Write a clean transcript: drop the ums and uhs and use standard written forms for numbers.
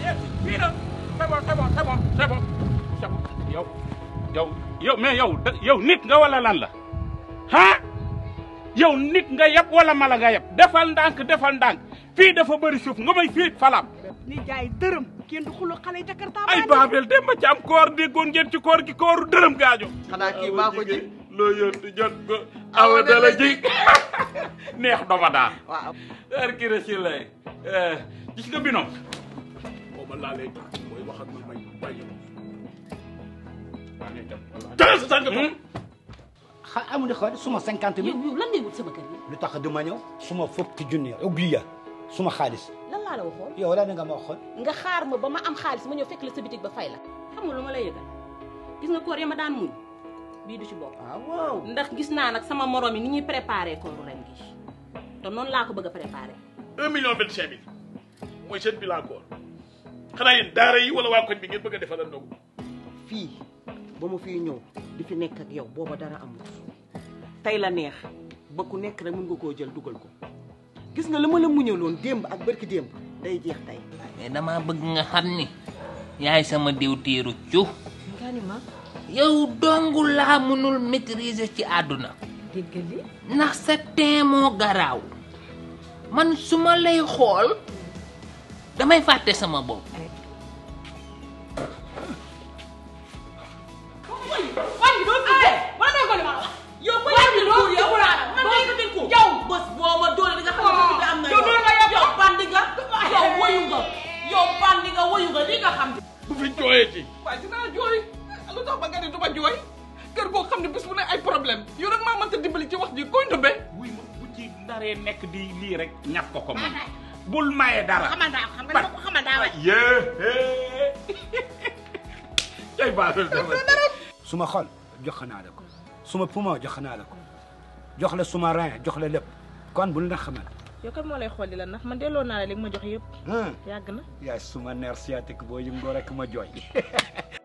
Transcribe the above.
fii la c'est bon c'est bon c'est bon c'est bon c'est bon yow mais yow nit nga wala lan la ah yow nit nga yab wala mala nga yab defal ndànk fii dafa bëri suuf nga may fii falam ni jaay dërëm kenn du xulu xale Jakarta ay Babel dem ba ci am koor déggoon ngeen ci koor gi kooru dërëm gaajo xanaa kii maa ko ji loo yónni jot ko awa dala ji neex doma daal waaw kii si lay gis nga binom boo ma laalee mooy wax ak man may bàyyi jëlal sa sànq amu di xool suma 50 000 yow lan ngay wut sama kër gi lu tax du ma ñëw suma fukki junni oublié suma xaalis lan laa la waxoon yow la nga ma waxoon nga xaar ma ba ma am xaalis ma ñëw fekk la sa bitig ba fay la xam nga lu ma lay yëgal gis nga koor ya ma daan muñ bii du ci bokk waaw ndax gis naa nag sama morom yi ni ñuy préparé kooru ren gi te noonu laa ko bëgg a préparé 1,25 million mooy seen bilan koor xanaa yéen daara yi wala waa koñ bi ngeen bëgg a defal ndogu fii ba ma fii ñëw di fi nekk ak yow booba dara amul tey la neex ba ku nekk rek mën nga koo jël dugal ko gis nga la ma la muñaloon démb ak barki démb day jeex tey. mais dama bëgg nga xam ni yaay sama diwtiiru cu nga ni ma yow dongu laa mënul maîtriser ci àdduna dégg li ndax sa teen moo garaaw man su ma lay xool damay fàtte sama bopp bu fi jooyee ci waaye dinaa jooy lu tax ba nga ne du ma jooy kër goo xam ne bés bu ne ay problème yow rek maa mënta dimbali ci wax ji koy ndëbbee. wuy ma bu ci naree nekk di lii rek ñaf ko moom bul maye dara xam nga dama ko xamanda wa yee cay Babel suma xol jox naa la ko suma poumon jox naa la ko jox la suma rein jox la lépp kon bul na xamal yow kan moo lay xool di la ndax man delloo naa la li nga ma jox yëpp yàgg na yaay suma nerf sciatique boo yëngoo rek ma jooy